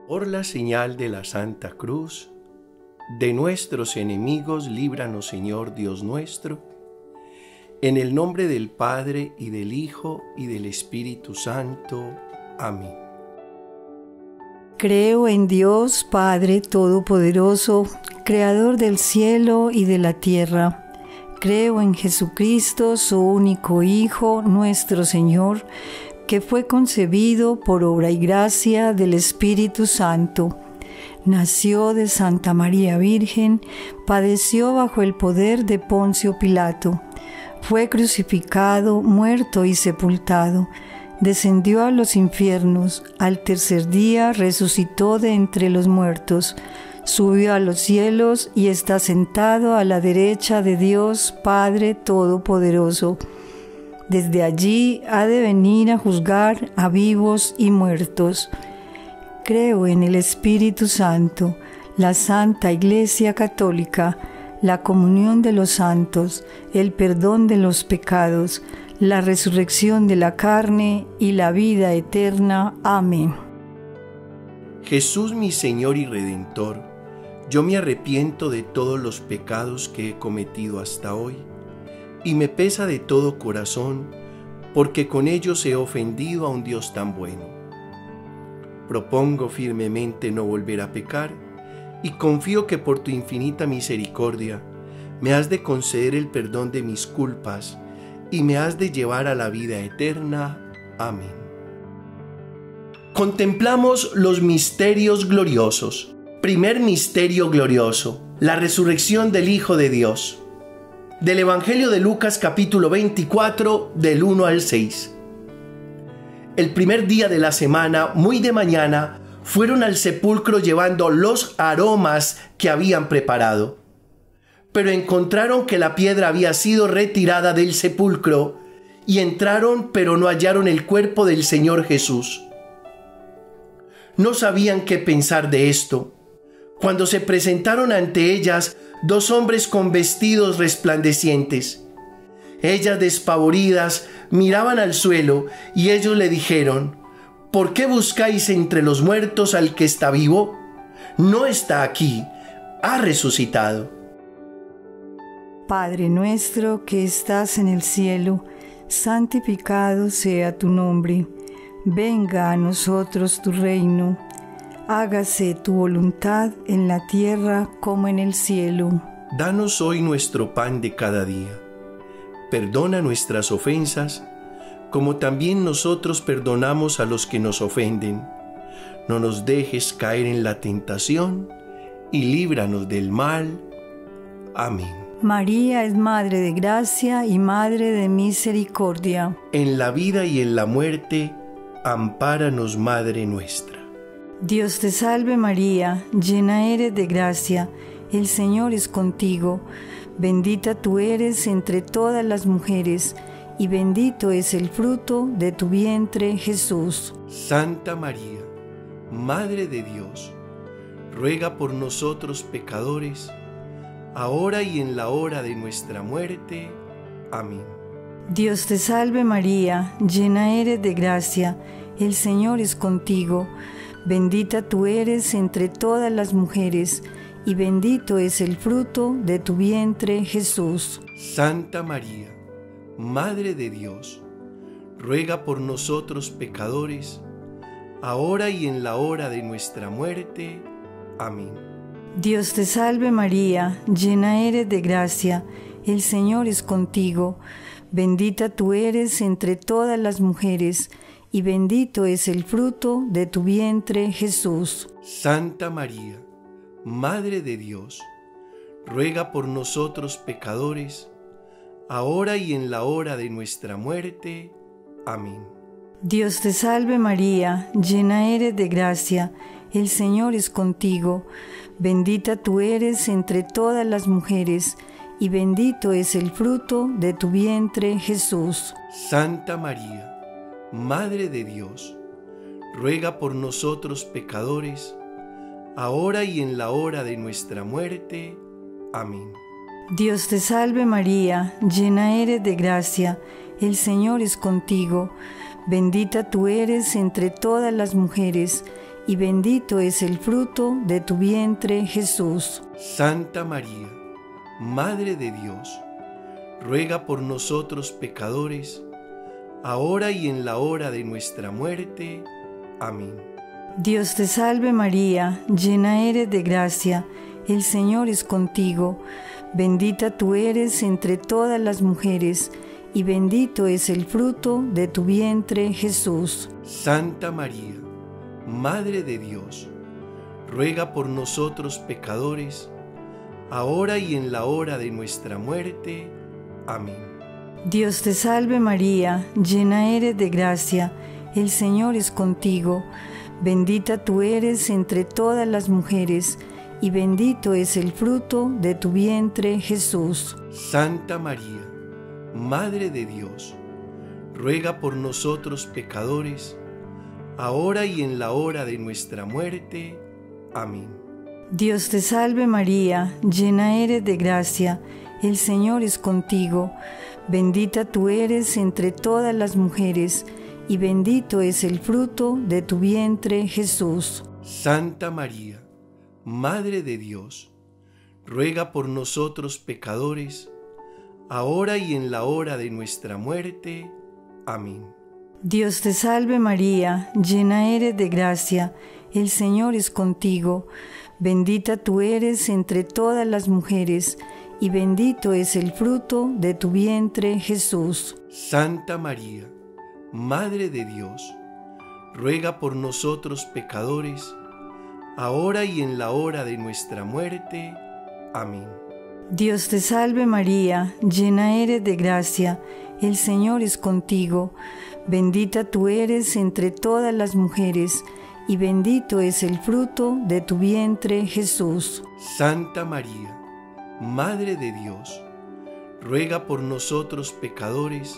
Por la señal de la Santa Cruz, de nuestros enemigos, líbranos, Señor Dios nuestro, en el nombre del Padre, y del Hijo, y del Espíritu Santo. Amén. Creo en Dios, Padre Todopoderoso, Creador del cielo y de la tierra. Creo en Jesucristo, su único Hijo, nuestro Señor, que fue concebido por obra y gracia del Espíritu Santo. Nació de Santa María Virgen, padeció bajo el poder de Poncio Pilato, fue crucificado, muerto y sepultado, descendió a los infiernos, al tercer día resucitó de entre los muertos, subió a los cielos y está sentado a la derecha de Dios Padre Todopoderoso. Desde allí ha de venir a juzgar a vivos y muertos. Creo en el Espíritu Santo, la Santa Iglesia Católica, la comunión de los santos, el perdón de los pecados, la resurrección de la carne y la vida eterna. Amén. Jesús, mi Señor y Redentor, yo me arrepiento de todos los pecados que he cometido hasta hoy, y me pesa de todo corazón, porque con ellos he ofendido a un Dios tan bueno. Propongo firmemente no volver a pecar, y confío que por tu infinita misericordia me has de conceder el perdón de mis culpas, y me has de llevar a la vida eterna. Amén. Contemplamos los misterios gloriosos. Primer misterio glorioso: la resurrección del Hijo de Dios. Del Evangelio de Lucas, capítulo 24, del 1 al 6. El primer día de la semana, muy de mañana, fueron al sepulcro llevando los aromas que habían preparado. Pero encontraron que la piedra había sido retirada del sepulcro, y entraron, pero no hallaron el cuerpo del Señor Jesús. No sabían qué pensar de esto, cuando se presentaron ante ellas dos hombres con vestidos resplandecientes. Ellas, despavoridas, miraban al suelo, y ellos le dijeron: ¿por qué buscáis entre los muertos al que está vivo? No está aquí, ha resucitado. Padre nuestro que estás en el cielo, santificado sea tu nombre. Venga a nosotros tu reino. Hágase tu voluntad en la tierra como en el cielo. Danos hoy nuestro pan de cada día. Perdona nuestras ofensas, como también nosotros perdonamos a los que nos ofenden. No nos dejes caer en la tentación, y líbranos del mal. Amén. María es Madre de Gracia y Madre de Misericordia. En la vida y en la muerte, ampáranos, Madre nuestra. Dios te salve María, llena eres de gracia, el Señor es contigo. Bendita tú eres entre todas las mujeres, y bendito es el fruto de tu vientre, Jesús. Santa María, Madre de Dios, ruega por nosotros pecadores, ahora y en la hora de nuestra muerte. Amén. Dios te salve María, llena eres de gracia, el Señor es contigo. Bendita tú eres entre todas las mujeres, y bendito es el fruto de tu vientre, Jesús. Santa María, Madre de Dios, ruega por nosotros pecadores, ahora y en la hora de nuestra muerte. Amén. Dios te salve María, llena eres de gracia, el Señor es contigo. Bendita tú eres entre todas las mujeres, y bendito es el fruto de tu vientre, Jesús. Santa María, Madre de Dios, ruega por nosotros pecadores, ahora y en la hora de nuestra muerte. Amén. Dios te salve María, llena eres de gracia, el Señor es contigo. Bendita tú eres entre todas las mujeres, y bendito es el fruto de tu vientre, Jesús. Santa María, Madre de Dios, ruega por nosotros pecadores, ahora y en la hora de nuestra muerte. Amén. Dios te salve María, llena eres de gracia, el Señor es contigo. Bendita tú eres entre todas las mujeres, y bendito es el fruto de tu vientre, Jesús. Santa María, Madre de Dios, ruega por nosotros pecadores, ahora y en la hora de nuestra muerte. Amén. Dios te salve María, llena eres de gracia, el Señor es contigo, bendita tú eres entre todas las mujeres, y bendito es el fruto de tu vientre, Jesús. Santa María, Madre de Dios, ruega por nosotros pecadores, ahora y en la hora de nuestra muerte. Amén. Dios te salve María, llena eres de gracia, el Señor es contigo, bendita tú eres entre todas las mujeres, y bendito es el fruto de tu vientre, Jesús. Santa María, Madre de Dios, ruega por nosotros pecadores, ahora y en la hora de nuestra muerte. Amén. Dios te salve María, llena eres de gracia, el Señor es contigo, bendita tú eres entre todas las mujeres, y bendito es el fruto de tu vientre, Jesús. Santa María, Madre de Dios, ruega por nosotros pecadores, ahora y en la hora de nuestra muerte. Amén. Dios te salve María, llena eres de gracia, el Señor es contigo, bendita tú eres entre todas las mujeres, y bendito es el fruto de tu vientre, Jesús. Santa María, Madre de Dios, ruega por nosotros pecadores, ahora y en la hora de nuestra muerte. Amén. Dios te salve María, llena eres de gracia, el Señor es contigo, bendita tú eres entre todas las mujeres, y bendito es el fruto de tu vientre, Jesús. Santa María, Madre de Dios, ruega por nosotros pecadores,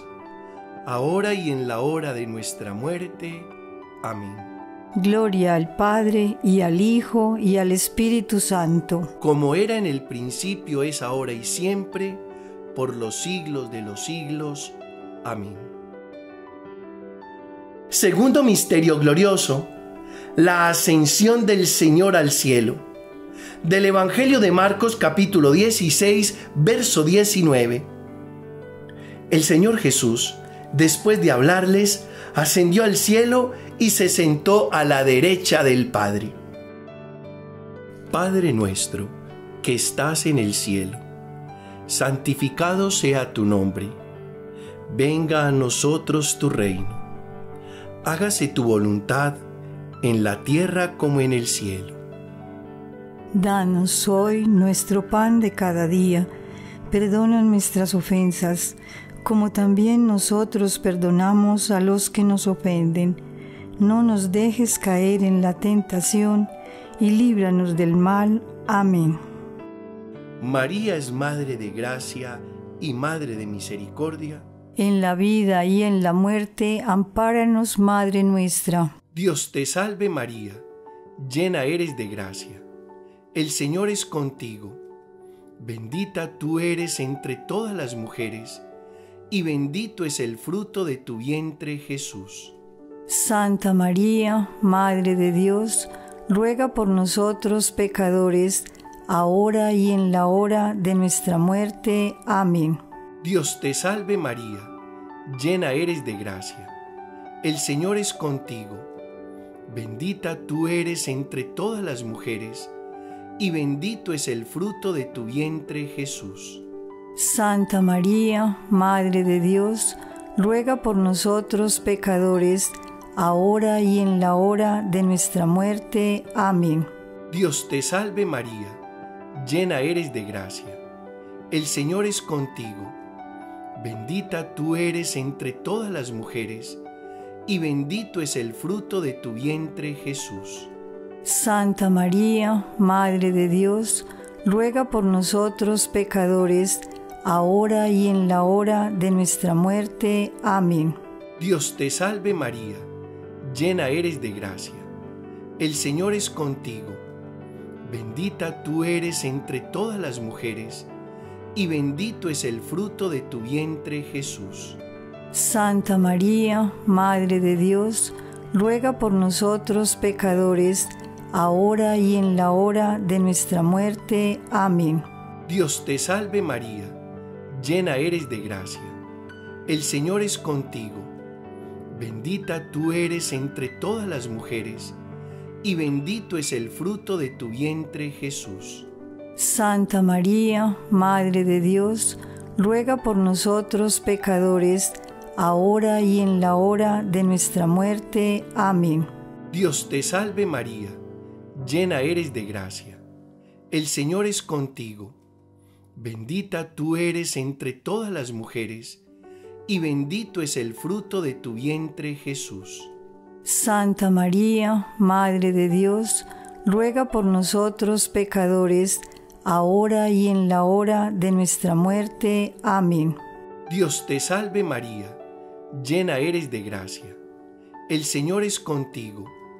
ahora y en la hora de nuestra muerte. Amén. Gloria al Padre, y al Hijo, y al Espíritu Santo. Como era en el principio, es ahora y siempre, por los siglos de los siglos. Amén. Segundo misterio glorioso, la ascensión del Señor al cielo. Del Evangelio de Marcos capítulo 16, verso 19. El Señor Jesús, después de hablarles, ascendió al cielo y se sentó a la derecha del Padre. Padre nuestro, que estás en el cielo, santificado sea tu nombre. Venga a nosotros tu reino. Hágase tu voluntad en la tierra como en el cielo. Danos hoy nuestro pan de cada día. Perdona nuestras ofensas, como también nosotros perdonamos a los que nos ofenden. No nos dejes caer en la tentación, y líbranos del mal. Amén. María es Madre de Gracia y Madre de Misericordia. En la vida y en la muerte, ampáranos, Madre nuestra. Dios te salve María, llena eres de gracia. El Señor es contigo. Bendita tú eres entre todas las mujeres, y bendito es el fruto de tu vientre, Jesús. Santa María, Madre de Dios, ruega por nosotros pecadores, ahora y en la hora de nuestra muerte. Amén. Dios te salve María, llena eres de gracia. El Señor es contigo. Bendita tú eres entre todas las mujeres, y bendito es el fruto de tu vientre, Jesús. Santa María, Madre de Dios, ruega por nosotros pecadores, ahora y en la hora de nuestra muerte. Amén. Dios te salve María, llena eres de gracia. El Señor es contigo. Bendita tú eres entre todas las mujeres, y bendito es el fruto de tu vientre, Jesús. Santa María, Madre de Dios, ruega por nosotros pecadores, ahora y en la hora de nuestra muerte. Amén. Dios te salve María, llena eres de gracia. El Señor es contigo. Bendita tú eres entre todas las mujeres, y bendito es el fruto de tu vientre, Jesús. Santa María, Madre de Dios, ruega por nosotros pecadores, ahora y en la hora de nuestra muerte. Amén. Dios te salve María, llena eres de gracia. El Señor es contigo. Bendita tú eres entre todas las mujeres, y bendito es el fruto de tu vientre, Jesús. Santa María, Madre de Dios, ruega por nosotros pecadores, ahora y en la hora de nuestra muerte. Amén. Dios te salve María, llena eres de gracia. El Señor es contigo. Bendita tú eres entre todas las mujeres, y bendito es el fruto de tu vientre, Jesús. Santa María, Madre de Dios, ruega por nosotros pecadores, ahora y en la hora de nuestra muerte. Amén. Dios te salve María, llena eres de gracia. El Señor es contigo.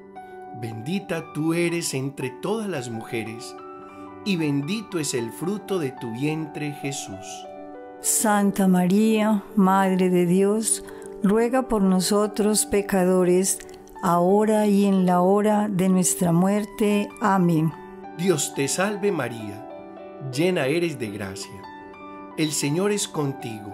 Bendita tú eres entre todas las mujeres, y bendito es el fruto de tu vientre, Jesús. Santa María, Madre de Dios, ruega por nosotros pecadores, ahora y en la hora de nuestra muerte. Amén. Dios te salve María, llena eres de gracia. El Señor es contigo.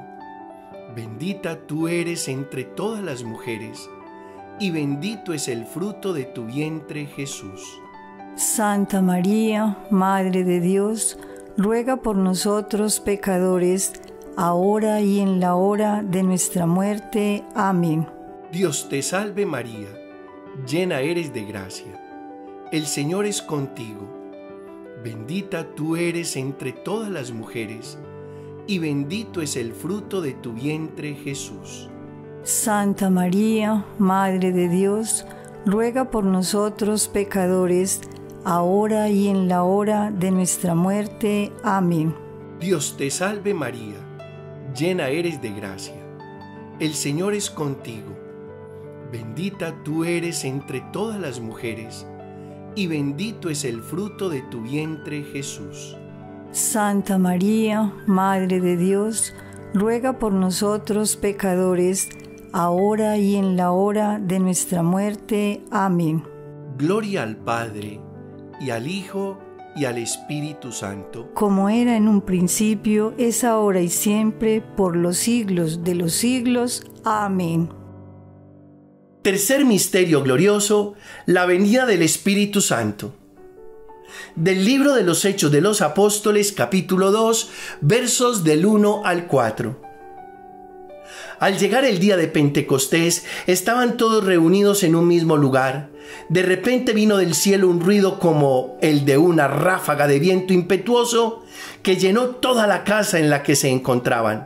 Bendita tú eres entre todas las mujeres, y bendito es el fruto de tu vientre, Jesús. Santa María, Madre de Dios, ruega por nosotros pecadores, ahora y en la hora de nuestra muerte. Amén. Dios te salve María, llena eres de gracia. El Señor es contigo. Bendita tú eres entre todas las mujeres, y bendito es el fruto de tu vientre, Jesús. Santa María, Madre de Dios, ruega por nosotros pecadores, ahora y en la hora de nuestra muerte. Amén. Dios te salve María, llena eres de gracia. El Señor es contigo. Bendita tú eres entre todas las mujeres, y bendito es el fruto de tu vientre, Jesús. Santa María, Madre de Dios, ruega por nosotros pecadores, ahora y en la hora de nuestra muerte. Amén. Gloria al Padre, y al Hijo, y al Espíritu Santo. Como era en un principio, es ahora y siempre, por los siglos de los siglos. Amén. Tercer misterio glorioso, la venida del Espíritu Santo. Del libro de los Hechos de los Apóstoles, capítulo 2, versos del 1 al 4. Al llegar el día de Pentecostés, estaban todos reunidos en un mismo lugar. De repente vino del cielo un ruido como el de una ráfaga de viento impetuoso que llenó toda la casa en la que se encontraban.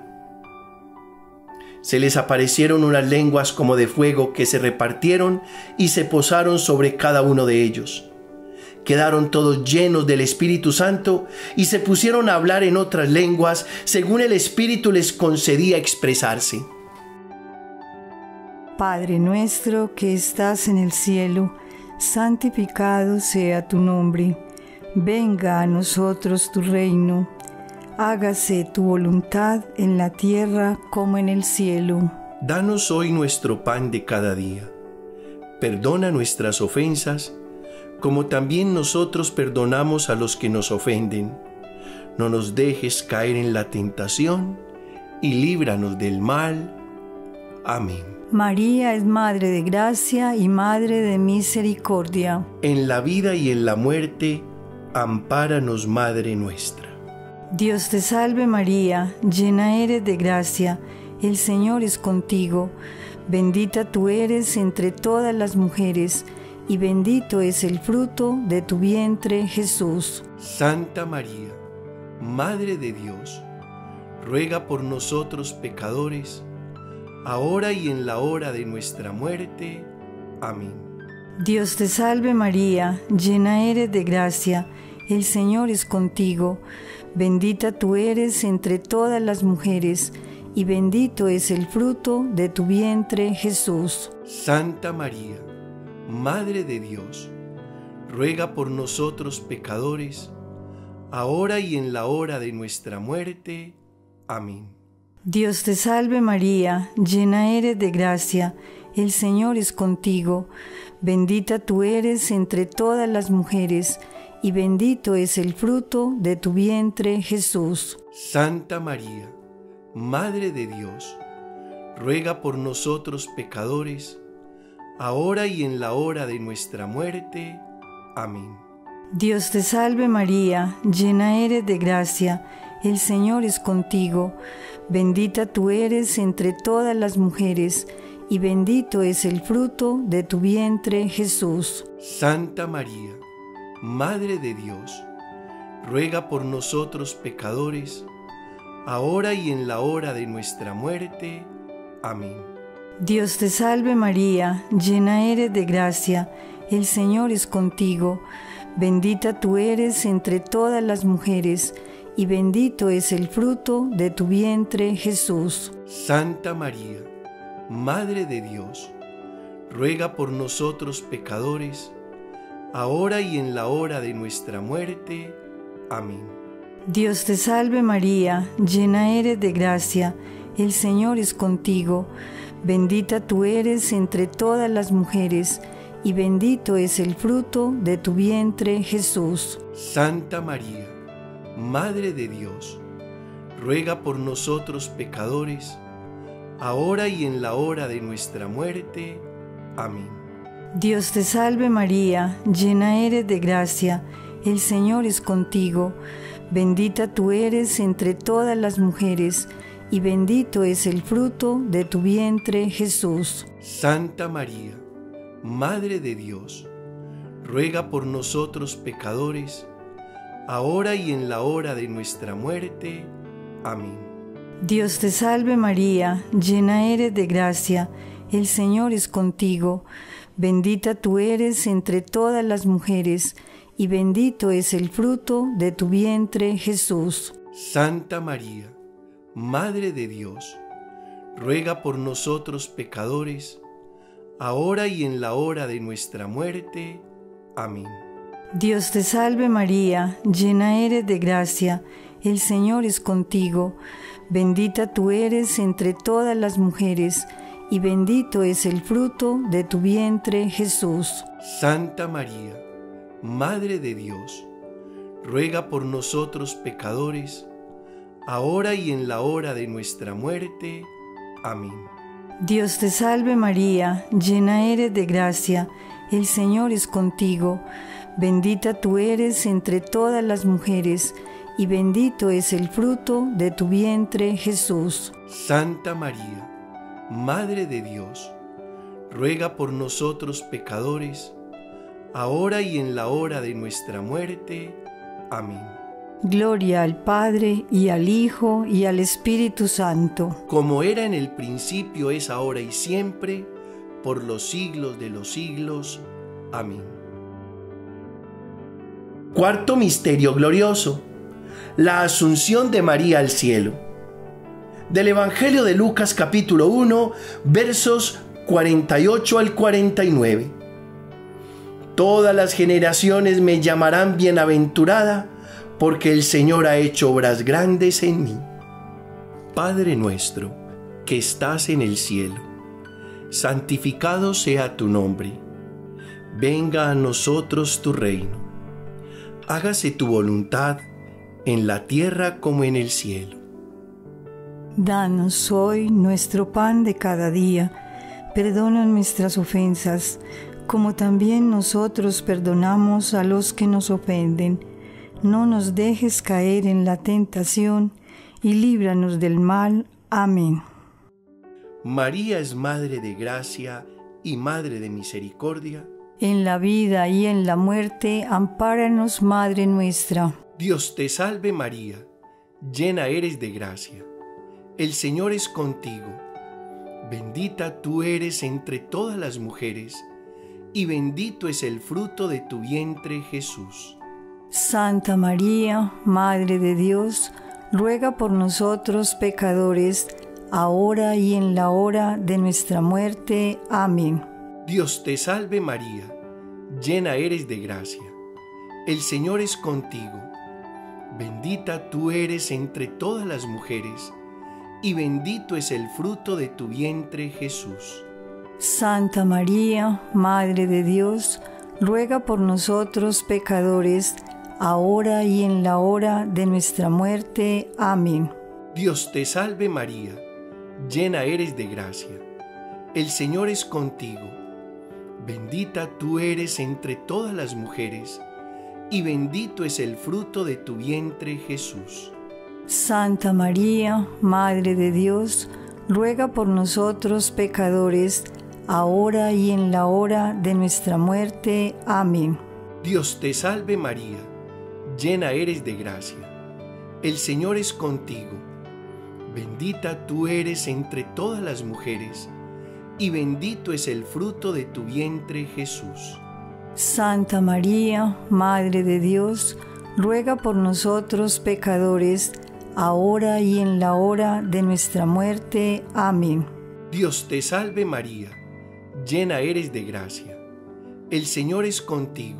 Se les aparecieron unas lenguas como de fuego que se repartieron y se posaron sobre cada uno de ellos. Quedaron todos llenos del Espíritu Santo y se pusieron a hablar en otras lenguas según el Espíritu les concedía expresarse. Padre nuestro que estás en el cielo, santificado sea tu nombre. Venga a nosotros tu reino. Hágase tu voluntad en la tierra como en el cielo. Danos hoy nuestro pan de cada día. Perdona nuestras ofensas, como también nosotros perdonamos a los que nos ofenden. No nos dejes caer en la tentación, y líbranos del mal. Amén. María es Madre de Gracia y Madre de Misericordia. En la vida y en la muerte, ampáranos, Madre nuestra. Dios te salve María, llena eres de gracia, el Señor es contigo. Bendita tú eres entre todas las mujeres, y bendito es el fruto de tu vientre, Jesús. Santa María, Madre de Dios, ruega por nosotros pecadores, ahora y en la hora de nuestra muerte. Amén. Dios te salve María, llena eres de gracia, el Señor es contigo. Bendita tú eres entre todas las mujeres, y bendito es el fruto de tu vientre, Jesús. Santa María, Madre de Dios, ruega por nosotros pecadores, ahora y en la hora de nuestra muerte. Amén. Dios te salve María, llena eres de gracia, el Señor es contigo. Bendita tú eres entre todas las mujeres, y bendito es el fruto de tu vientre, Jesús. Santa María, Madre de Dios, ruega por nosotros pecadores, ahora y en la hora de nuestra muerte. Amén. Dios te salve María, llena eres de gracia, el Señor es contigo. Bendita tú eres entre todas las mujeres, y bendito es el fruto de tu vientre, Jesús. Santa María, Madre de Dios, ruega por nosotros pecadores, ahora y en la hora de nuestra muerte. Amén. Dios te salve María, llena eres de gracia, el Señor es contigo. Bendita tú eres entre todas las mujeres, y bendito es el fruto de tu vientre, Jesús. Santa María, Madre de Dios, ruega por nosotros pecadores, ahora y en la hora de nuestra muerte. Amén. Dios te salve María, llena eres de gracia, el Señor es contigo. Bendita tú eres entre todas las mujeres, y bendito es el fruto de tu vientre, Jesús. Santa María, Madre de Dios, ruega por nosotros pecadores, ahora y en la hora de nuestra muerte. Amén. Dios te salve María, llena eres de gracia, el Señor es contigo. Bendita tú eres entre todas las mujeres, y bendito es el fruto de tu vientre, Jesús. Santa María, Madre de Dios, ruega por nosotros pecadores, ahora y en la hora de nuestra muerte. Amén. Dios te salve María, llena eres de gracia, el Señor es contigo. Bendita tú eres entre todas las mujeres, y bendito es el fruto de tu vientre, Jesús. Santa María, Madre de Dios, ruega por nosotros pecadores, ahora y en la hora de nuestra muerte. Amén. Dios te salve María, llena eres de gracia, el Señor es contigo. Bendita tú eres entre todas las mujeres, y bendito es el fruto de tu vientre, Jesús. Santa María, Madre de Dios, ruega por nosotros pecadores, ahora y en la hora de nuestra muerte. Amén. Dios te salve María, llena eres de gracia, el Señor es contigo. Bendita tú eres entre todas las mujeres, y bendito es el fruto de tu vientre, Jesús. Santa María, Madre de Dios, ruega por nosotros pecadores, ahora y en la hora de nuestra muerte. Amén. Gloria al Padre, y al Hijo, y al Espíritu Santo. Como era en el principio, es ahora y siempre, por los siglos de los siglos. Amén. Cuarto misterio glorioso: la Asunción de María al cielo. Del Evangelio de Lucas capítulo 1, versos 48 al 49. Todas las generaciones me llamarán bienaventurada, porque el Señor ha hecho obras grandes en mí. Padre nuestro, que estás en el cielo, santificado sea tu nombre. Venga a nosotros tu reino. Hágase tu voluntad en la tierra como en el cielo. Danos hoy nuestro pan de cada día. Perdona nuestras ofensas, como también nosotros perdonamos a los que nos ofenden. No nos dejes caer en la tentación, y líbranos del mal. Amén. María es Madre de gracia y Madre de misericordia. En la vida y en la muerte, ampáranos, Madre nuestra. Dios te salve María, llena eres de gracia. El Señor es contigo. Bendita tú eres entre todas las mujeres, y bendito es el fruto de tu vientre, Jesús. Santa María, Madre de Dios, ruega por nosotros pecadores, ahora y en la hora de nuestra muerte. Amén. Dios te salve María, llena eres de gracia. El Señor es contigo. Bendita tú eres entre todas las mujeres, y bendito es el fruto de tu vientre, Jesús. Santa María, Madre de Dios, ruega por nosotros pecadores, ahora y en la hora de nuestra muerte. Amén. Dios te salve María, llena eres de gracia. El Señor es contigo. Bendita tú eres entre todas las mujeres, y bendito es el fruto de tu vientre, Jesús. Santa María, Madre de Dios, ruega por nosotros pecadores, ahora y en la hora de nuestra muerte. Amén. Dios te salve María, llena eres de gracia. El Señor es contigo. Bendita tú eres entre todas las mujeres, y bendito es el fruto de tu vientre, Jesús. Santa María, Madre de Dios, ruega por nosotros pecadores, ahora y en la hora de nuestra muerte. Amén. Dios te salve María, llena eres de gracia. El Señor es contigo.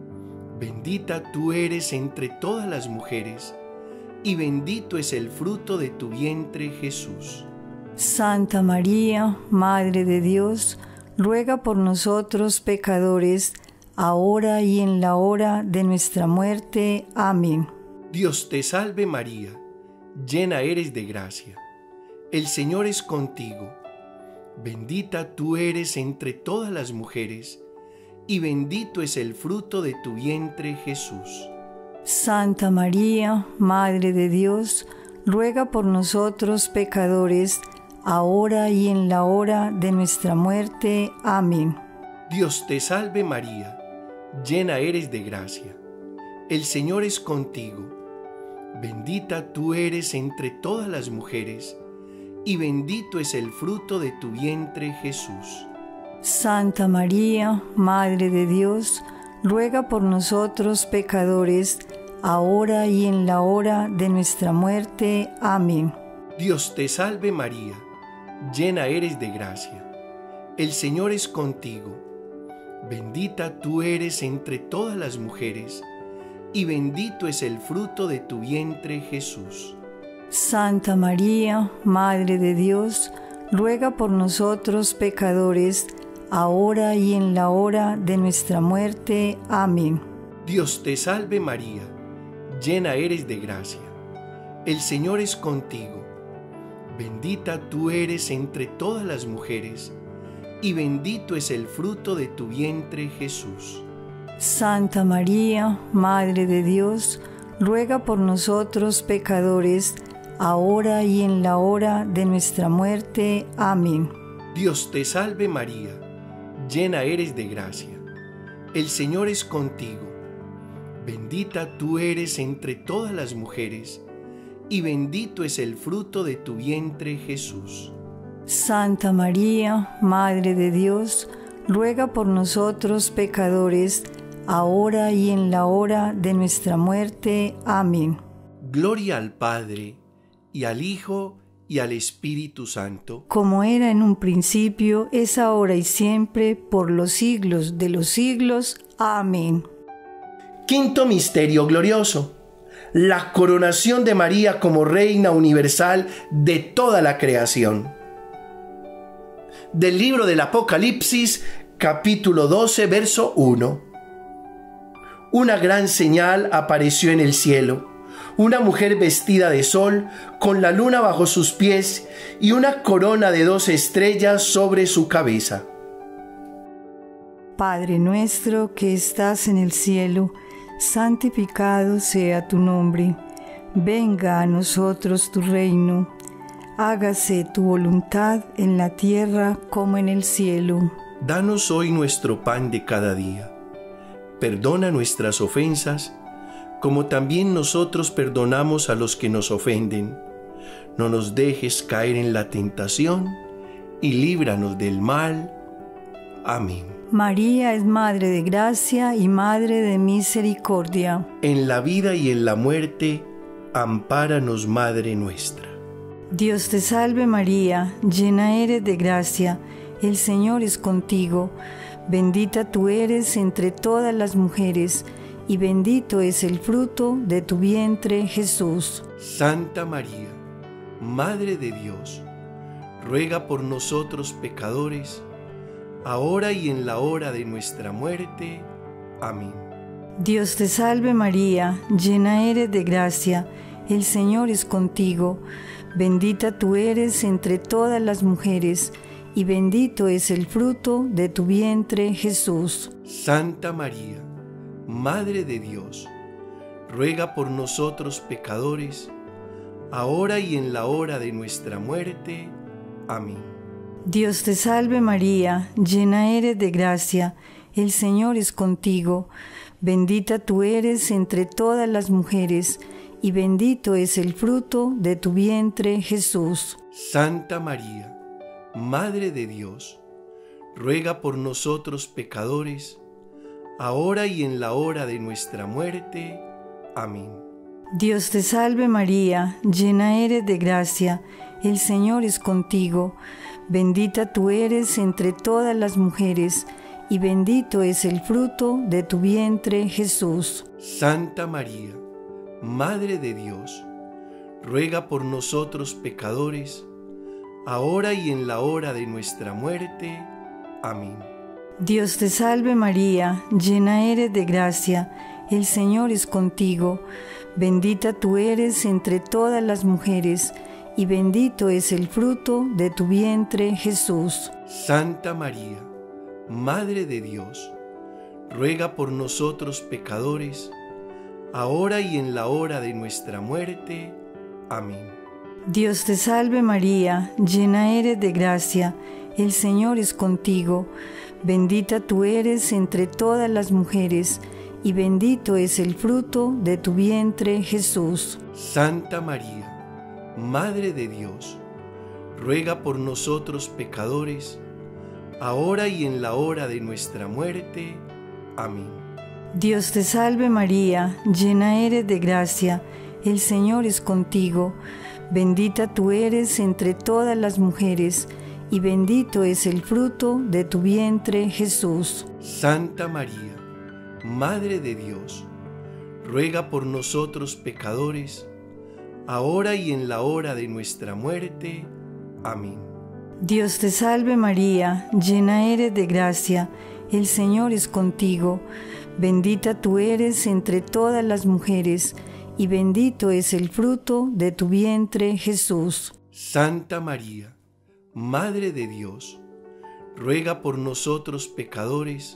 Bendita tú eres entre todas las mujeres, y bendito es el fruto de tu vientre, Jesús. Santa María, Madre de Dios, ruega por nosotros pecadores, ahora y en la hora de nuestra muerte. Amén. Dios te salve María, llena eres de gracia. El Señor es contigo. Bendita tú eres entre todas las mujeres, y bendito es el fruto de tu vientre, Jesús. Santa María, Madre de Dios, ruega por nosotros pecadores, ahora y en la hora de nuestra muerte. Amén. Dios te salve María, llena eres de gracia. El Señor es contigo. Bendita tú eres entre todas las mujeres, y bendito es el fruto de tu vientre, Jesús. Santa María, Madre de Dios, ruega por nosotros pecadores, ahora y en la hora de nuestra muerte. Amén. Dios te salve María, llena eres de gracia. El Señor es contigo. Bendita tú eres entre todas las mujeres, y bendito es el fruto de tu vientre, Jesús. Santa María, Madre de Dios, ruega por nosotros pecadores, ahora y en la hora de nuestra muerte. Amén. Dios te salve María, llena eres de gracia. El Señor es contigo. Bendita tú eres entre todas las mujeres, y bendito es el fruto de tu vientre, Jesús. Santa María, Madre de Dios, ruega por nosotros pecadores, ahora y en la hora de nuestra muerte. Amén. Dios te salve María, llena eres de gracia. El Señor es contigo. Bendita tú eres entre todas las mujeres, y bendito es el fruto de tu vientre, Jesús. Santa María, Madre de Dios, ruega por nosotros pecadores, ahora y en la hora de nuestra muerte. Amén. Gloria al Padre, y al Hijo, y al Espíritu Santo. Como era en un principio, es ahora y siempre, por los siglos de los siglos. Amén. Quinto misterio glorioso: la coronación de María como Reina universal de toda la creación. Del libro del Apocalipsis, capítulo 12, verso 1. Una gran señal apareció en el cielo: una mujer vestida de sol, con la luna bajo sus pies y una corona de 12 estrellas sobre su cabeza. Padre nuestro que estás en el cielo, santificado sea tu nombre. Venga a nosotros tu reino. Hágase tu voluntad en la tierra como en el cielo. Danos hoy nuestro pan de cada día. Perdona nuestras ofensas, como también nosotros perdonamos a los que nos ofenden. No nos dejes caer en la tentación, y líbranos del mal. Amén. María es Madre de Gracia y Madre de Misericordia. En la vida y en la muerte, ampáranos, Madre nuestra. Dios te salve María, llena eres de gracia, el Señor es contigo. Bendita tú eres entre todas las mujeres, y bendito es el fruto de tu vientre, Jesús. Santa María, Madre de Dios, ruega por nosotros pecadores, ahora y en la hora de nuestra muerte. Amén. Dios te salve María, llena eres de gracia, el Señor es contigo. Bendita tú eres entre todas las mujeres, y bendito es el fruto de tu vientre, Jesús. Santa María, Madre de Dios, ruega por nosotros pecadores, ahora y en la hora de nuestra muerte. Amén. Dios te salve María, llena eres de gracia, el Señor es contigo. Bendita tú eres entre todas las mujeres, y bendito es el fruto de tu vientre, Jesús. Santa María, Madre de Dios, ruega por nosotros pecadores, ahora y en la hora de nuestra muerte. Amén. Dios te salve María, llena eres de gracia, el Señor es contigo. Bendita tú eres entre todas las mujeres, y bendito es el fruto de tu vientre, Jesús. Santa María, Madre de Dios, ruega por nosotros pecadores, ahora y en la hora de nuestra muerte. Amén. Dios te salve María, llena eres de gracia, el Señor es contigo. Bendita tú eres entre todas las mujeres, y bendito es el fruto de tu vientre, Jesús. Santa María, Madre de Dios, ruega por nosotros pecadores, ahora y en la hora de nuestra muerte. Amén. Dios te salve María, llena eres de gracia, el Señor es contigo. Bendita tú eres entre todas las mujeres, y bendito es el fruto de tu vientre, Jesús. Santa María, Madre de Dios, ruega por nosotros pecadores, ahora y en la hora de nuestra muerte. Amén. Dios te salve María, llena eres de gracia, el Señor es contigo. Bendita tú eres entre todas las mujeres, y bendito es el fruto de tu vientre, Jesús. Santa María, Madre de Dios, ruega por nosotros pecadores, ahora y en la hora de nuestra muerte. Amén. Dios te salve María, llena eres de gracia, el Señor es contigo. Bendita tú eres entre todas las mujeres, y bendito es el fruto de tu vientre, Jesús. Santa María, Madre de Dios, ruega por nosotros pecadores,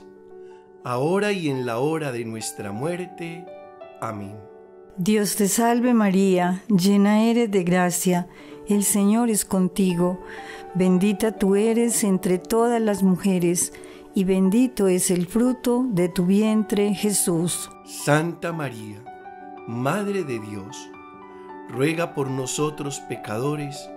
ahora y en la hora de nuestra muerte. Amén. Dios te salve María, llena eres de gracia, el Señor es contigo. Bendita tú eres entre todas las mujeres, y bendito es el fruto de tu vientre, Jesús. Santa María, Madre de Dios, ruega por nosotros pecadores,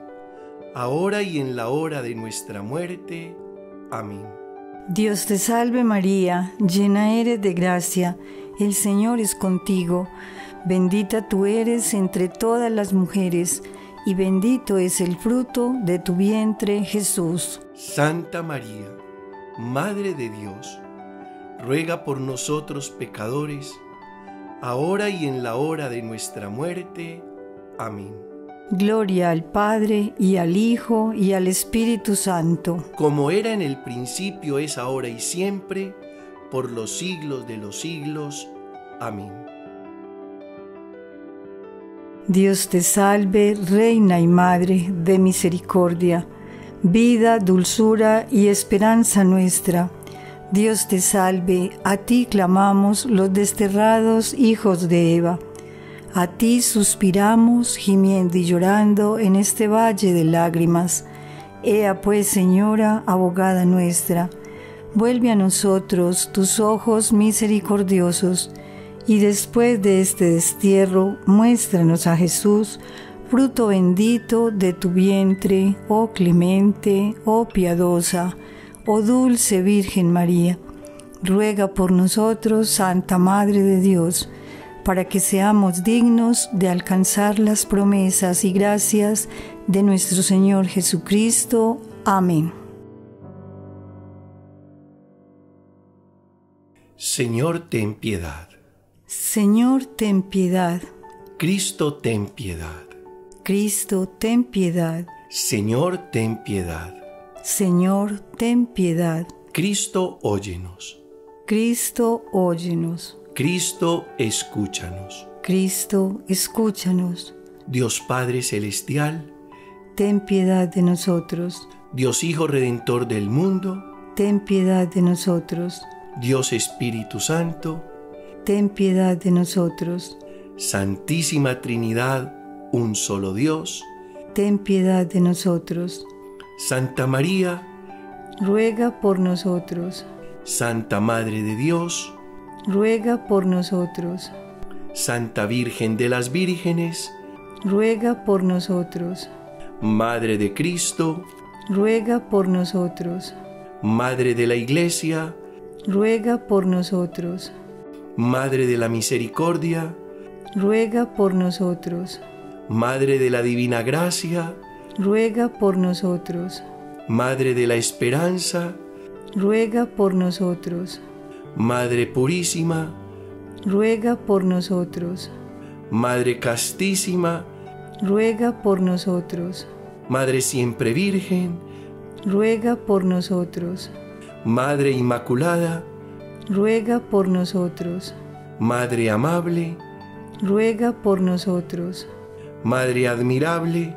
ahora y en la hora de nuestra muerte. Amén. Dios te salve María, llena eres de gracia, el Señor es contigo. Bendita tú eres entre todas las mujeres, y bendito es el fruto de tu vientre, Jesús. Santa María, Madre de Dios, ruega por nosotros pecadores, ahora y en la hora de nuestra muerte. Amén. Gloria al Padre, y al Hijo, y al Espíritu Santo. Como era en el principio, es ahora y siempre, por los siglos de los siglos. Amén. Dios te salve, Reina y Madre de misericordia, vida, dulzura y esperanza nuestra. Dios te salve, a ti clamamos los desterrados hijos de Eva. A ti suspiramos, gimiendo y llorando en este valle de lágrimas. Ea pues, Señora, abogada nuestra, vuelve a nosotros tus ojos misericordiosos, y después de este destierro, muéstranos a Jesús, fruto bendito de tu vientre, oh clemente, oh piadosa, oh dulce Virgen María. Ruega por nosotros, Santa Madre de Dios, para que seamos dignos de alcanzar las promesas y gracias de nuestro Señor Jesucristo. Amén. Señor, ten piedad. Señor, ten piedad. Cristo, ten piedad. Cristo, ten piedad. Señor, ten piedad. Señor, ten piedad. Cristo, óyenos. Cristo, óyenos. Cristo, escúchanos. Cristo, escúchanos. Dios Padre Celestial, ten piedad de nosotros. Dios Hijo Redentor del mundo, ten piedad de nosotros. Dios Espíritu Santo, ten piedad de nosotros. Santísima Trinidad, un solo Dios, ten piedad de nosotros. Santa María, ruega por nosotros. Santa Madre de Dios, ruega por nosotros. Santa Virgen de las Vírgenes, ruega por nosotros. Madre de Cristo, ruega por nosotros. Madre de la Iglesia, ruega por nosotros. Madre de la Misericordia, ruega por nosotros. Madre de la Divina Gracia, ruega por nosotros. Madre de la Esperanza, ruega por nosotros. Madre Purísima, ruega por nosotros. Madre Castísima, ruega por nosotros. Madre Siempre Virgen, ruega por nosotros. Madre Inmaculada, ruega por nosotros. Madre Amable, ruega por nosotros. Madre Admirable,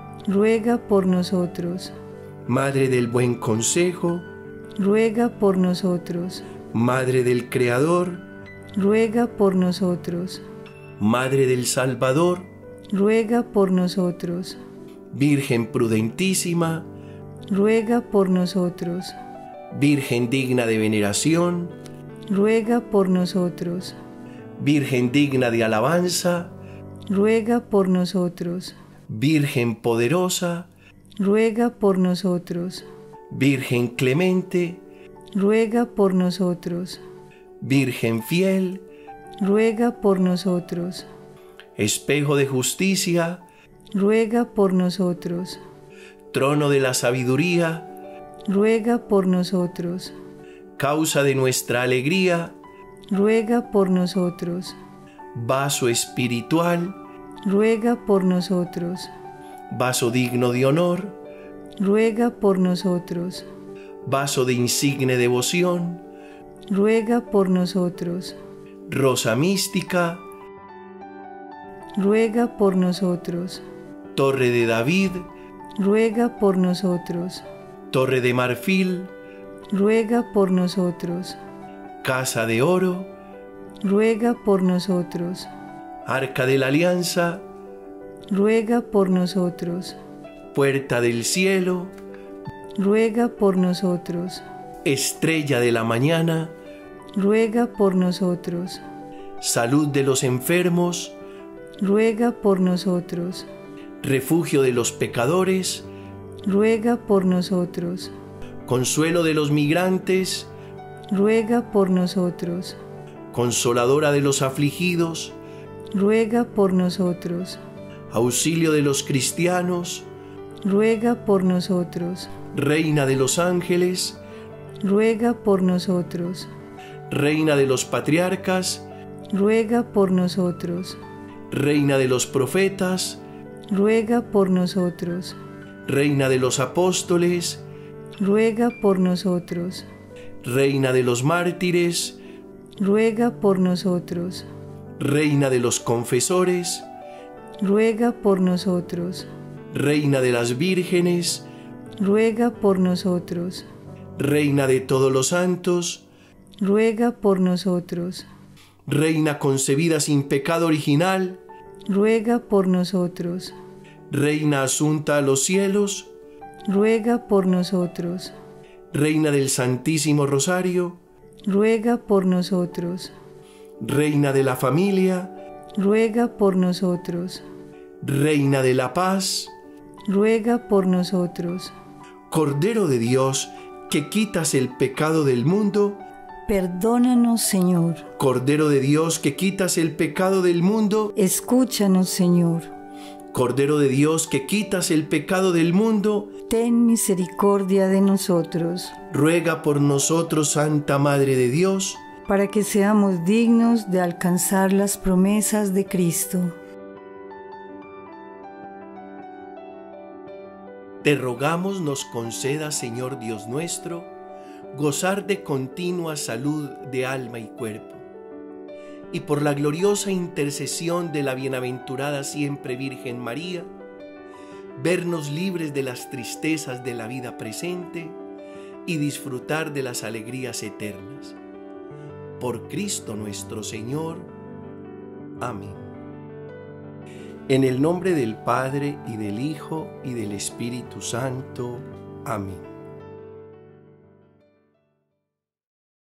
ruega por nosotros. Madre del Buen Consejo, ruega por nosotros. Madre del Creador, ruega por nosotros. Madre del Salvador, ruega por nosotros. Virgen prudentísima, ruega por nosotros. Virgen digna de veneración, ruega por nosotros. Virgen digna de alabanza, ruega por nosotros. Virgen poderosa, ruega por nosotros. Virgen clemente, ruega por nosotros. Virgen fiel, ruega por nosotros. Espejo de justicia, ruega por nosotros. Trono de la sabiduría, ruega por nosotros. Causa de nuestra alegría, ruega por nosotros. Vaso espiritual, ruega por nosotros. Vaso digno de honor, ruega por nosotros. Vaso de insigne devoción, ruega por nosotros. Rosa mística, ruega por nosotros. Torre de David, ruega por nosotros. Torre de marfil, ruega por nosotros. Casa de oro, ruega por nosotros. Arca de la Alianza, ruega por nosotros. Puerta del cielo, ruega por nosotros. Estrella de la mañana, ruega por nosotros. Salud de los enfermos, ruega por nosotros. Refugio de los pecadores, ruega por nosotros. Consuelo de los migrantes, ruega por nosotros. Consoladora de los afligidos, ruega por nosotros. Auxilio de los cristianos, ruega por nosotros. Reina de los ángeles, ruega por nosotros. Reina de los patriarcas, ruega por nosotros. Reina de los profetas, ruega por nosotros. Reina de los apóstoles, ruega por nosotros. Reina de los mártires, ruega por nosotros. Reina de los confesores, ruega por nosotros. Reina de las vírgenes, ruega por nosotros. Reina de todos los santos, ruega por nosotros. Reina concebida sin pecado original, ruega por nosotros. Reina asunta a los cielos, ruega por nosotros. Reina del Santísimo Rosario, ruega por nosotros. Reina de la familia, ruega por nosotros. Reina de la paz, ruega por nosotros. Cordero de Dios, que quitas el pecado del mundo, perdónanos, Señor. Cordero de Dios, que quitas el pecado del mundo, escúchanos, Señor. Cordero de Dios, que quitas el pecado del mundo, ten misericordia de nosotros. Ruega por nosotros, Santa Madre de Dios, para que seamos dignos de alcanzar las promesas de Cristo. Te rogamos nos concedas, Señor Dios nuestro, gozar de continua salud de alma y cuerpo, y por la gloriosa intercesión de la bienaventurada siempre Virgen María, vernos libres de las tristezas de la vida presente y disfrutar de las alegrías eternas. Por Cristo nuestro Señor. Amén. En el nombre del Padre, y del Hijo, y del Espíritu Santo. Amén.